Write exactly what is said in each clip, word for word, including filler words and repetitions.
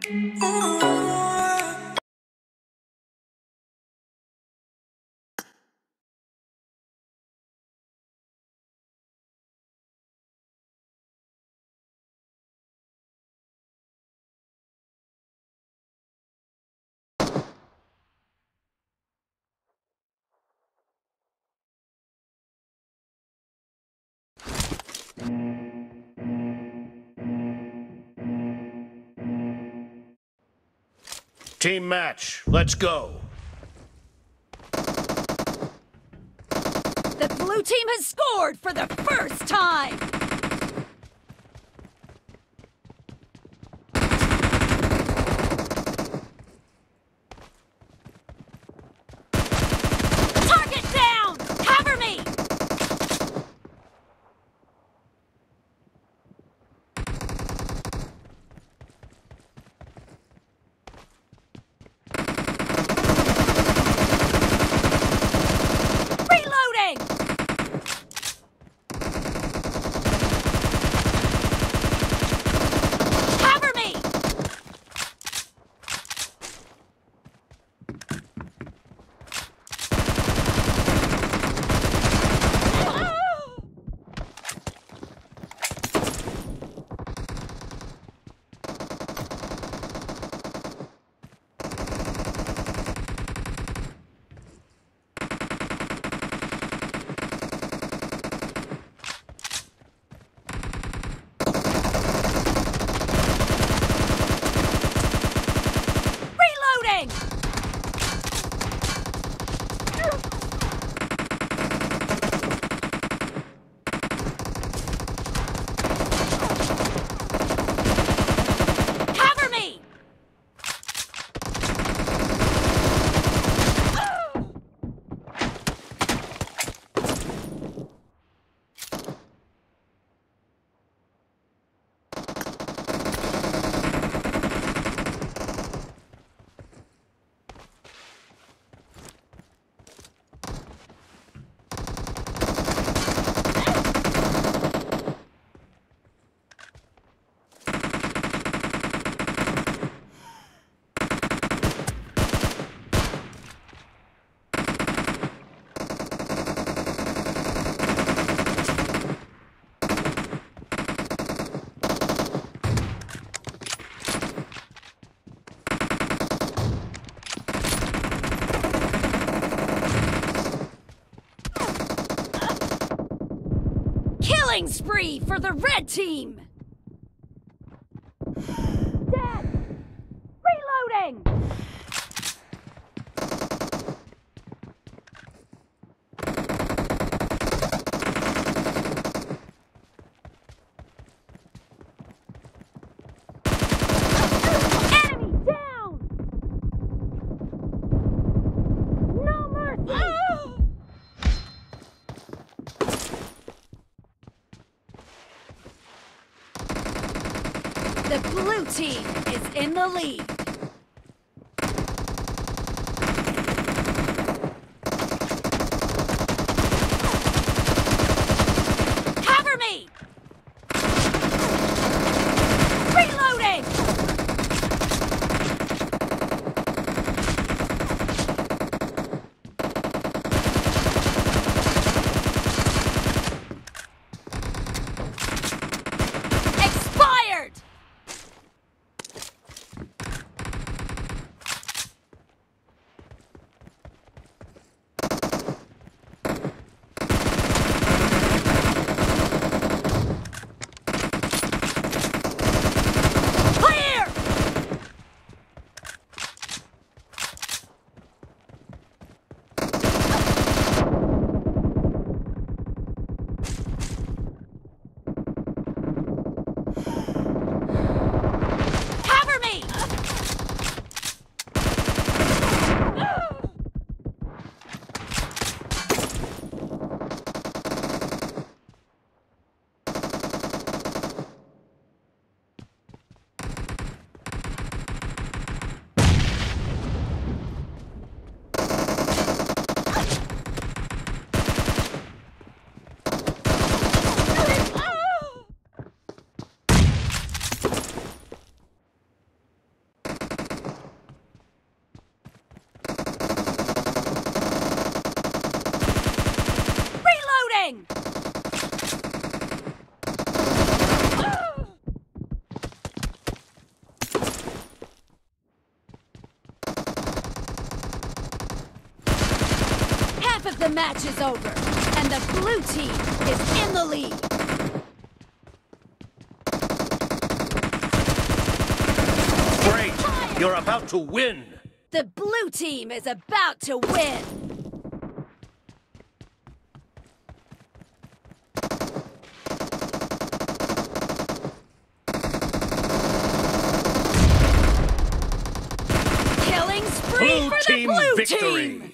Team match, let's go. The blue team has scored for the first time! Target down! Cover me! Killing spree for the red team! Dead! Reloading! Enemy down! No mercy! The blue team is in the lead. Cover me! Reloading! Expired! match is over, and the blue team is in the lead. Great! You're about to win! The blue team is about to win. Killing spree Blue for the team blue victory! team.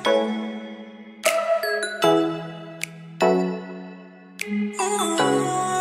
Oh